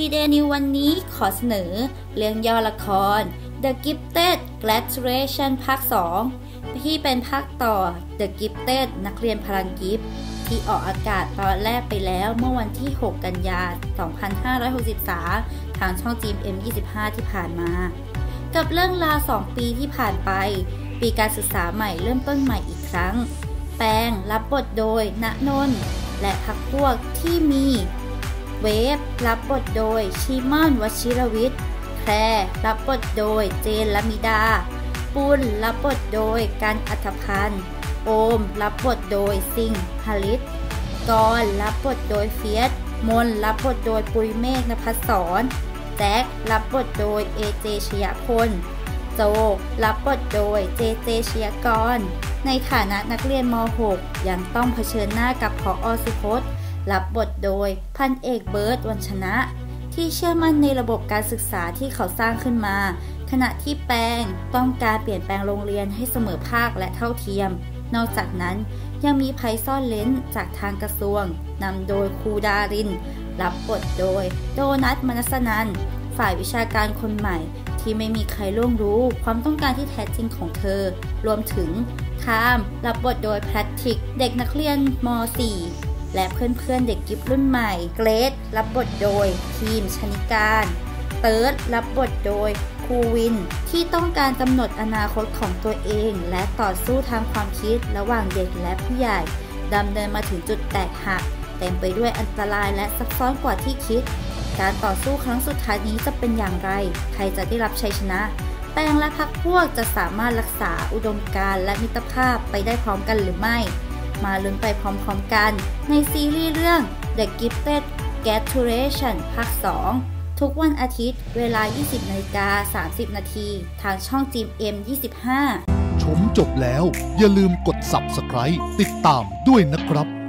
Day New วันนี้ขอเสนอเรื่องย่อละคร The Gifted Graduation ภาค 2 ที่เป็นภาคต่อ The Gifted นักเรียนพลังกิฟต์ที่ออกอากาศตอนแรกไปแล้วเมื่อวันที่ 6 กันยายน 2563 ทางช่อง GMM25 ที่ผ่านมากับเรื่องราว 2 ปีที่ผ่านไปปีการศึกษาใหม่เริ่มต้นใหม่อีกครั้งแปงรับบทโดยณนนท์และพรรคพวกที่มีเวฟรับบทโดยชิมอนวชิรวิทย์แพรรับบทโดยเจนลมิดาปุณรับบทโดยกันอัธพันธ์โอมรับบทโดยซิงหฤทธิ์กรรับบทโดยเฟียสมนรับบทโดยปุยเมฆนภัสสรแจ็ครับบทโดยเอเจชยพลโจรับบทโดยเจเจชยกรในฐานะนักเรียนม .6 ยังต้องเผชิญหน้ากับผอ.สุพจน์รับบทโดยพันเอกเบิร์ตวันชนะที่เชื่อมั่นในระบบการศึกษาที่เขาสร้างขึ้นมาขณะที่แปงต้องการเปลี่ยนแปลงโรงเรียนให้เสมอภาคและเท่าเทียมนอกจากนั้นยังมีภัยซ่อนเร้นจากทางกระทรวงนำโดยครูดารินรับบทโดยโดนัท มนัสนันท์ฝ่ายวิชาการคนใหม่ที่ไม่มีใครล่วงรู้ความต้องการที่แท้จริงของเธอรวมถึงคามรับบทโดยแพทริกเด็กนักเรียนม .4 และเพื่อนๆเด็กกิฟรุ่นใหม่เกรซรับบทโดยทีมชนิการเติร์ดรับบทโดยครูวินที่ต้องการกำหนดอนาคตของตัวเองและต่อสู้ทางความคิดระหว่างเด็กและผู้ใหญ่ดำเนินมาถึงจุดแตกหักเต็มไปด้วยอันตรายและซับซ้อนกว่าที่คิดการต่อสู้ครั้งสุดท้ายนี้จะเป็นอย่างไรใครจะได้รับชัยชนะแปงและพรรคพวกจะสามารถรักษาอุดมการณ์และมิตรภาพไปได้พร้อมกันหรือไม่มาลุ้นไปพร้อมๆกันในซีรีส์เรื่อง The Gifted Graduation ภาค 2 ทุกวันอาทิตย์เวลา 20:30 น.ทางช่อง GMM25 ชมจบแล้วอย่าลืมกด Subscribe ติดตามด้วยนะครับ